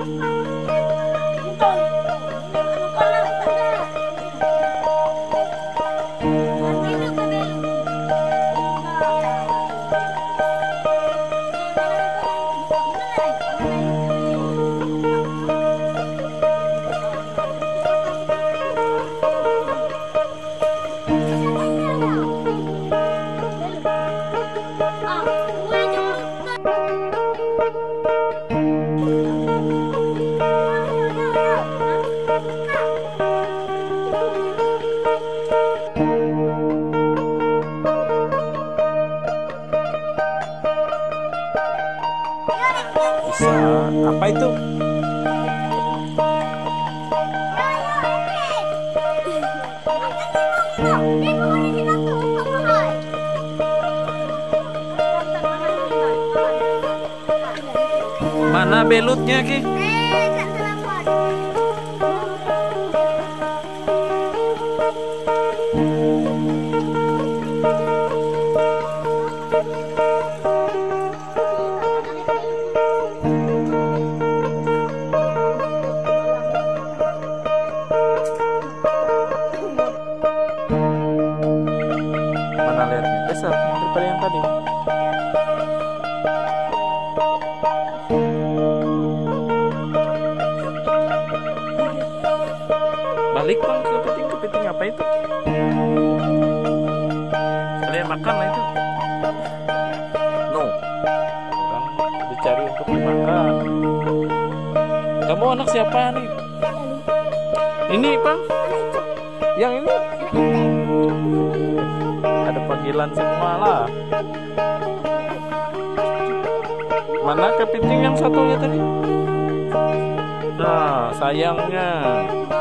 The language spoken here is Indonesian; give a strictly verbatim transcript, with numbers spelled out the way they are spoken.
Bisa. Apa itu? Mana belutnya, Ki? Mana lehernya? Besar daripada yang tadi. Balik bang ke kepiting, kepiting apa itu? Kalian makan lah itu? No. Orang dicari untuk dimakan. Kamu anak siapa nih? Ini bang? Yang ini? Ada panggilan semua lah. Mana kepiting yang satunya tadi? Nah, sayangnya.